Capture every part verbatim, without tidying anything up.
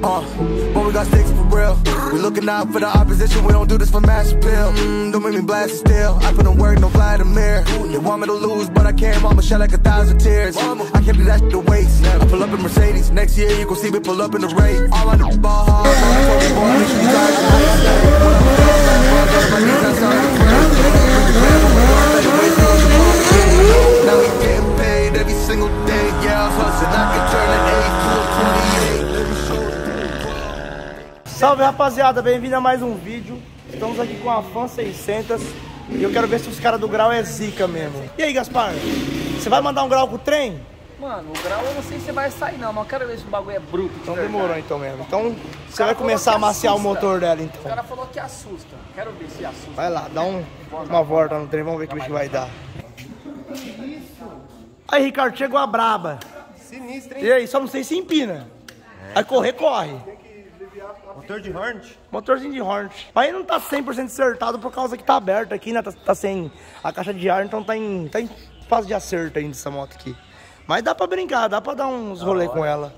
Uh, but we got sticks for real. We looking out for the opposition, we don't do this for mass appeal. Mm, don't make me blast it still. I put in work, no fly in the mirror. They want me to lose, but I can't. Mama shed like a thousand tears. I can't do that shit to waste. I pull up in Mercedes. Next year you gon' see me pull up in the race. All I know is ball hard. I told you, boy, make sure you guys are nice. When I'm done, I'm fucked up. My knees outside the frame. Now we getting paid every single day. Yeah, I'm hustling. I can turn an eight to a twenty-eight. Salve, rapaziada, bem-vindo a mais um vídeo. Estamos aqui com a Fan seiscentos e eu quero ver se os caras do grau é zica mesmo. E aí, Gaspar, você vai mandar um grau com o trem? Mano, o grau eu não sei se vai sair não, mas eu quero ver se o bagulho é bruto. Então demorou então mesmo. Então você vai começar a amaciar o motor dela então. O cara falou que assusta. Quero ver se assusta. Vai lá, dá um, uma volta no trem, vamos ver que bicho vai dar. Aí, Ricardo, chegou a braba. Sinistro, hein? E aí, só não sei se empina. Aí correr, corre. Motor de Hornet? Motorzinho de Hornet. Aí não tá cem por cento acertado por causa que tá aberto aqui, né? Tá, tá sem a caixa de ar, então tá em, tá em fase de acerto ainda essa moto aqui. Mas dá pra brincar, dá pra dar uns rolê com ela.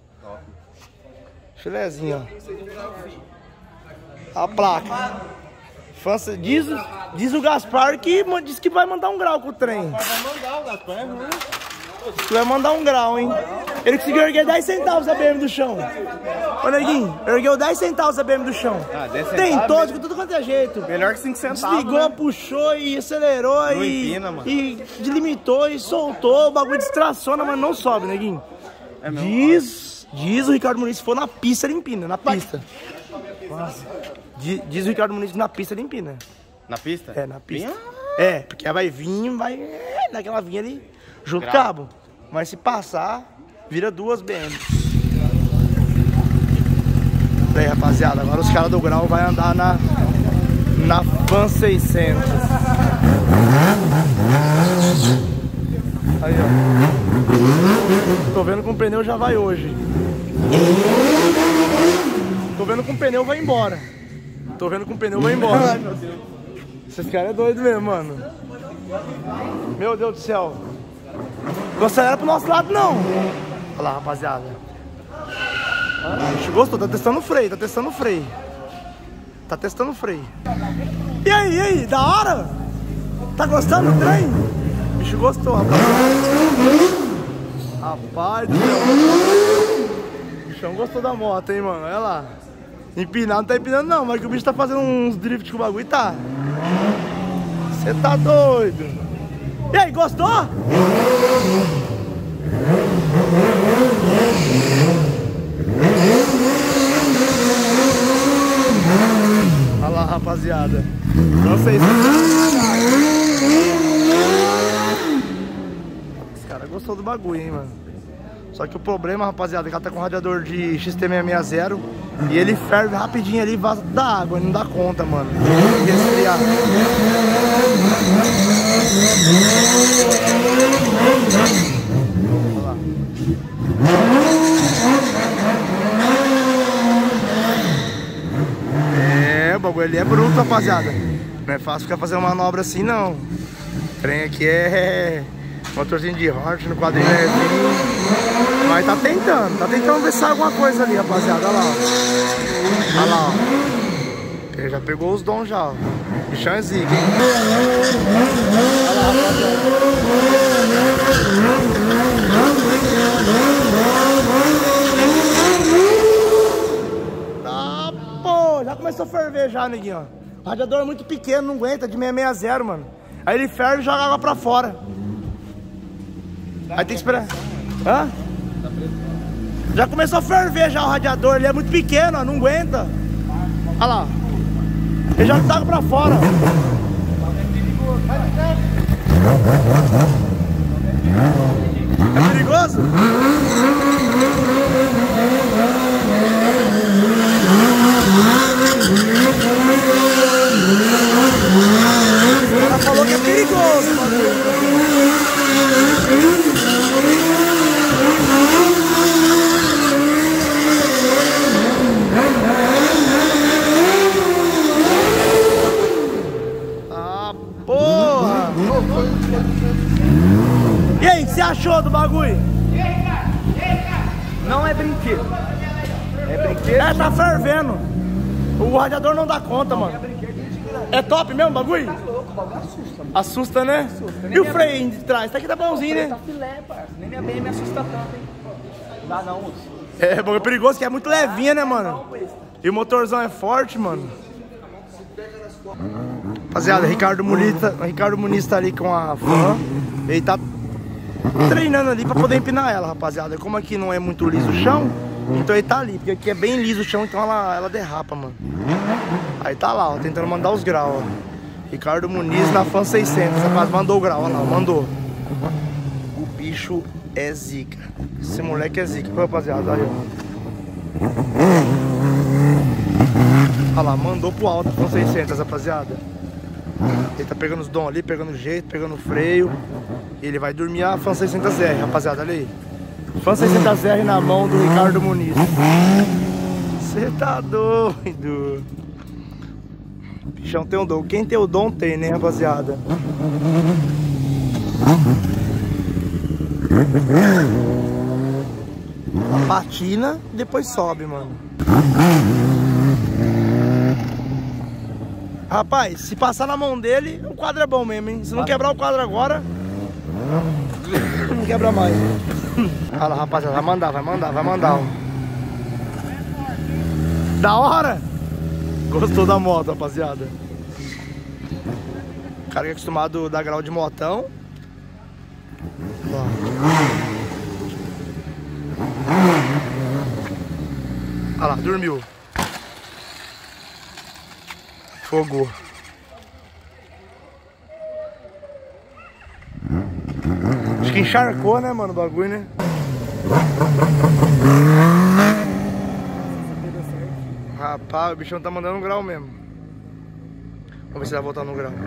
Filezinho, ó. A placa. Fancy, diz, diz o Gaspar que diz que vai mandar um grau com o trem. Vai mandar, o Gaspar é ruim. Que vai mandar um grau, hein? Ele conseguiu erguer dez centavos a B M do chão. Ô, Neguinho, ergueu dez centavos a B M do chão. Ah, dez centavos. Tentou de tudo quanto é jeito. Melhor que cinco centavos. Desligou, né? Puxou e acelerou. Não e, empina, mano. e delimitou e soltou. O bagulho distraciona, mas não sobe, Neguinho. É mesmo? Diz, diz o Ricardo Muniz, se for na pista, ele empina. Na pista. Diz, diz o Ricardo Muniz que na pista ele empina. Na pista? É, na pista. Vinha? É, porque ela vai vir, vai naquela vinha ali, junto com o Grau. cabo. Mas se passar, vira duas B M. Daí, rapaziada, agora os caras do grau vai andar na, na Fan seiscentos. Aí, ó. Tô vendo que o pneu já vai hoje. Tô vendo que o pneu vai embora. Tô vendo que o pneu vai embora. Ai, meu Deus. Esses caras é doido mesmo, mano. Meu Deus do céu. Não acelera pro nosso lado, não. Olha lá, rapaziada. Ah, bicho gostou, tá testando o freio, tá testando o freio. Tá testando o freio. E aí, e aí, da hora? Tá gostando do trem? O bicho gostou, rapaz. Rapaz do céu. O bichão gostou da moto, hein, mano. Olha lá. Empinar não tá empinando não, mas que o bicho tá fazendo uns drift com o bagulho, tá? Você tá doido. E aí, gostou? Olha lá, rapaziada. Não sei se... Esse cara gostou do bagulho, hein, mano. Só que o problema, rapaziada, é que ela tá com um radiador de X T seiscentos e sessenta e ele ferve rapidinho ali e vaza da água, não dá conta, mano. Tem que resfriar. Olha lá. É, o bagulho ali é bruto, rapaziada. Não é fácil ficar fazendo manobra assim, não. O trem aqui é motorzinho de Hornet no quadrinho. Mas tá tentando, tá tentando ver se sai alguma coisa ali, rapaziada. Olha lá, ó. Olha lá, ó. Ele já pegou os dons já, ó. Bichão é zica, hein? Olha lá, rapaziada. Tá, pô, já começou a ferver já, neguinho, ó. O radiador é muito pequeno, não aguenta, de seiscentos e sessenta, mano. Aí ele ferve e joga água pra fora. Aí tem que esperar. Hã? Já começou a ferver já o radiador, ele é muito pequeno, ó, não aguenta. Olha lá. Ele já tá pra fora. É perigoso? Ela falou que é perigoso, mano. E aí, o que você achou do bagulho? Não é brinquedo. É brinquedo? É, tá fervendo. O radiador não dá conta, mano. É top mesmo o bagulho? Tá louco, o bagulho assusta, mano. Assusta, né? Assusta. E o freio de trás? Tá aqui tá bonzinho, né? Tá filé, parça. Nem minha B M me assusta tanto, hein? Não dá não, moço. É, bagulho é perigoso, que é muito levinha, né, mano? E o motorzão é forte, mano. Rapaziada, Ricardo Muniz, Ricardo Muniz tá ali com a van. Ele tá treinando ali pra poder empinar ela, rapaziada. Como aqui não é muito liso o chão, então ele tá ali, porque aqui é bem liso o chão, então ela, ela derrapa, mano. Aí tá lá, ó, tentando mandar os graus, ó. Ricardo Muniz na Fan seiscentos, rapaz, mandou o grau, olha lá, mandou. O bicho é zica. Esse moleque é zica, rapaziada, aí, ó. Olha lá, mandou pro alto a Fan seiscentos, rapaziada. Ele tá pegando os dom ali, pegando o jeito, pegando o freio. E ele vai dormir a Fan seiscentos R, rapaziada, olha aí. Fan seiscentos R na mão do Ricardo Muniz. Você tá doido. Bichão tem o dom. Quem tem o dom tem, né, rapaziada? A patina e depois sobe, mano. Rapaz, se passar na mão dele, o quadro é bom mesmo, hein? Se não quebrar o quadro agora, não quebra mais. Olha lá, rapaziada, vai mandar, vai mandar, vai mandar. Ó. Da hora? Gostou da moto, rapaziada? O cara que é acostumado a dar grau de motão. Ó. Olha lá, dormiu. Fogou. Acho que encharcou, né, mano, o bagulho, né? Rapaz, o bichão tá mandando um grau mesmo. Vamos ver se vai voltar no grau.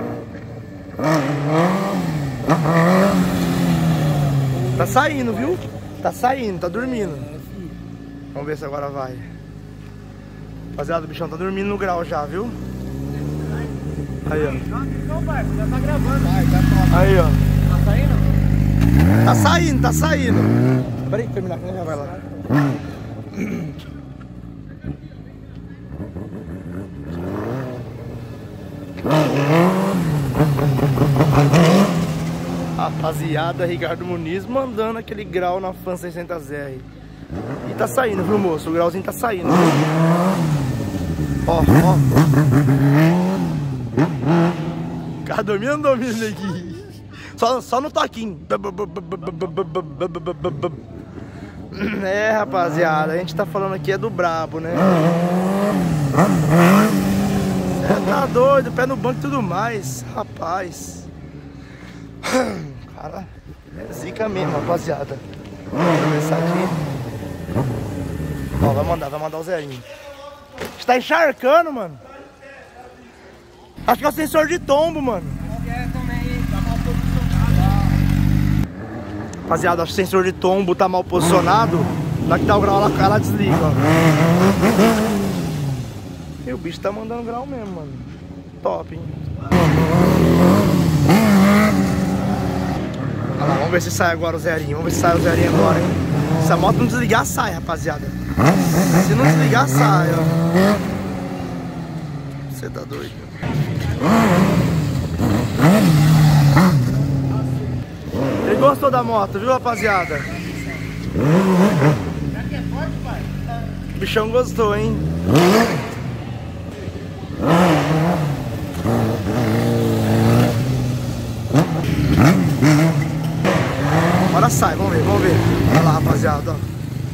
Tá saindo, viu? Tá saindo, tá dormindo. Vamos ver se agora vai. Rapaziada, o bichão tá dormindo no grau já, viu? Aí, ó. Já tá gravando. Aí, ó. Tá saindo? Tá saindo, tá saindo. Peraí, terminar aqui, já vai lá. Rapaziada, Ricardo Muniz mandando aquele grau na Fan seiscentos R. E tá saindo, viu, moço? O grauzinho tá saindo. Ó, ó. Cara, domina ou não domina aqui? Só, só no toquinho. É, rapaziada, a gente tá falando aqui é do brabo, né? Você tá doido, pé no banco e tudo mais, rapaz. Cara, é zica mesmo, rapaziada. Vamos começar aqui. Ó, vai mandar, vai mandar o zerinho. Está encharcando, mano. Acho que é o sensor de tombo, mano. Rapaziada, acho que o sensor de tombo tá mal posicionado. Dá que dá o grau, ela, ela desliga, ó. E o bicho tá mandando grau mesmo, mano. Top, hein? Olha lá, vamos ver se sai agora o zerinho. Vamos ver se sai o zerinho agora, hein? Se a moto não desligar, sai, rapaziada. Se não desligar, sai, ó. Você tá doido. Ele gostou da moto, viu, rapaziada? O bichão gostou, hein? Agora sai, vamos ver, vamos ver. Olha lá, rapaziada, ó.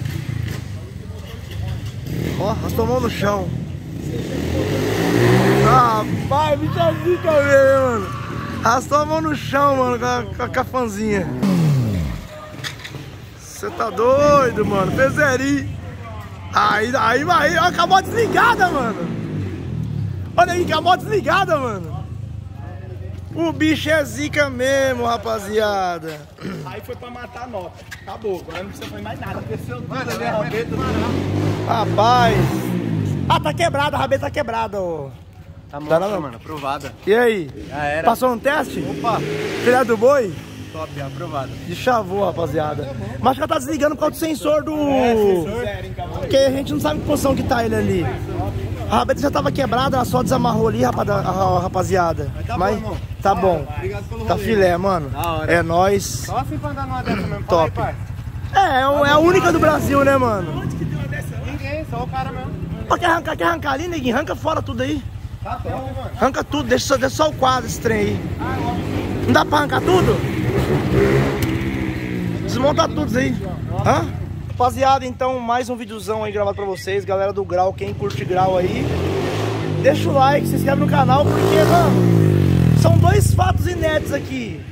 Ó, arrastou a mão no chão. Ah, pai, bicho zica mesmo, mano. Arrastou a mão no chão, mano, com a, com a cafanzinha. Você tá doido, mano. Pezeri. Aí, aí, aí, ó, com a moto desligada, mano. Olha aí, com a moto desligada, mano. O bicho é zica mesmo, rapaziada. Aí foi pra matar a nota. Acabou, agora não precisa fazer mais nada. Desceu tudo ali, a rabeta. Rapaz. Ah, tá quebrada, a rabeta tá quebrada, ó. Tá monstro, mano, aprovada. E aí? Já era. Passou no teste? Opa! Filha do boi? Top, aprovada. De chavô, rapaziada. Mas acho que ela tá desligando por causa do sensor do... É, sensor. Porque a gente não sabe que posição que tá ele ali. A rabeta já tava quebrada, ela só desamarrou ali, rapaziada. Mas tá Mas bom, irmão. tá bom. Obrigado pelo Tá rolê. filé, mano. Da hora. É nóis. Só assim pra andar numa dessa mesmo. Top. Fala aí, pai. É, é a única do Brasil, né, mano? Ninguém, só o cara mesmo. Pô, quer arrancar, quer arrancar ali, neguinho? Arranca fora tudo aí. Tá top, mano. Arranca tudo, deixa só, deixa só o quadro, esse trem aí. Não dá pra arrancar tudo? Desmonta tudo aí. Hã? Rapaziada, então mais um videozão aí gravado pra vocês. Galera do Grau, quem curte Grau aí, deixa o like, se inscreve no canal, porque, mano, são dois fatos inéditos aqui.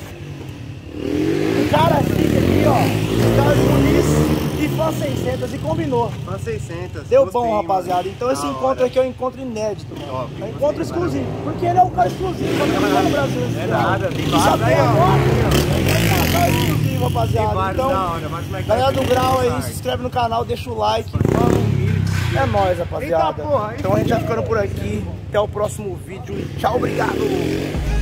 O cara fica aqui, ó, o cara de Muniz e Fã seiscentos e combinou. Fã seiscentos. Deu gostei, bom, mano. rapaziada. Então esse Da encontro hora. aqui é um encontro inédito, mano. Top, É um encontro gostei, exclusivo. Porque ele é um cara exclusivo. Não tem no Brasil. É nada, tem Só vários tem aí, ó. agora. É um cara exclusivo, Tem rapaziada. vários Então, da hora, mas como é que galera vai do ser? Grau aí, Sai. se inscreve no canal, deixa o like. Mano, é nóis, rapaziada. Eita, porra, Então a gente vai ficando por aqui. Até o próximo vídeo. Tchau, obrigado.